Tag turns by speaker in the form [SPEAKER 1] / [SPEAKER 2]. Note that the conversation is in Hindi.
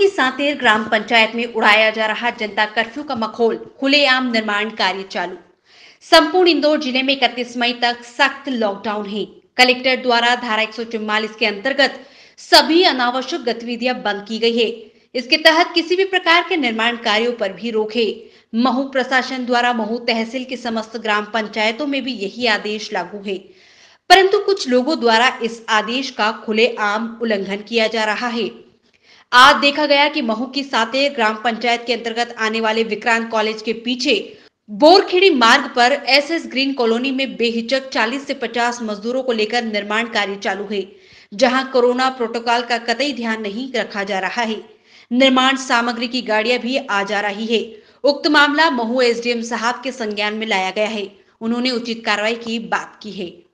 [SPEAKER 1] की सांतेर ग्राम पंचायत में उड़ाया जा रहा जनता कर्फ्यू का मखौल, खुलेआम निर्माण कार्य चालू। संपूर्ण इंदौर जिले में 31 मई तक सख्त लॉकडाउन है। कलेक्टर द्वारा धारा 144 के अंतर्गत सभी अनावश्यक गतिविधियां बंद की गई है। इसके तहत किसी भी प्रकार के निर्माण कार्यों पर भी रोक है। महू प्रशासन द्वारा महू तहसील की समस्त ग्राम पंचायतों में भी यही आदेश लागू है, परंतु कुछ लोगों द्वारा इस आदेश का खुलेआम उल्लंघन किया जा रहा है। आज देखा गया कि महू की सातेर ग्राम पंचायत के अंतर्गत आने वाले विक्रांत कॉलेज के पीछे बोरखेड़ी मार्ग पर एसएस ग्रीन कॉलोनी में बेहिचक 40 से 50 मजदूरों को लेकर निर्माण कार्य चालू है, जहां कोरोना प्रोटोकॉल का कतई ध्यान नहीं रखा जा रहा है। निर्माण सामग्री की गाड़ियां भी आ जा रही है। उक्त मामला महू एसडीएम साहब के संज्ञान में लाया गया है। उन्होंने उचित कार्रवाई की बात की है।